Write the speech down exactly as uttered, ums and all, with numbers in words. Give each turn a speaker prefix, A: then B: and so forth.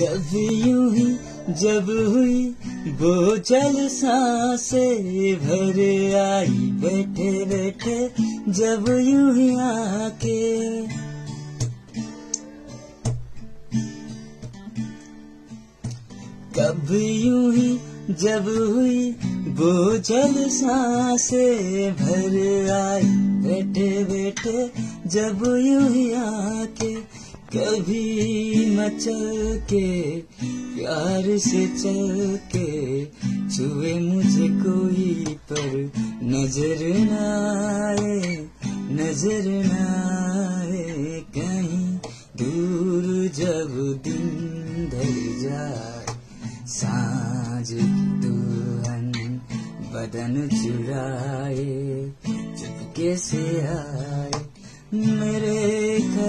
A: कभी यूं ही जब हुई बोझल सांसें भर आई बैठे बैठे जब यूं ही आके। कभी यूं ही जब हुई बोझल सांसें भर आई बैठे बैठे जब यूं ही आके। कभी मचल के प्यार से चल के छुए मुझे कोई पर नजर न आए, नजर न आए। कहीं दूर जब दिन ढल जाए, सांझ की दुल्हन बदन चुराए चुपके से आए मेरे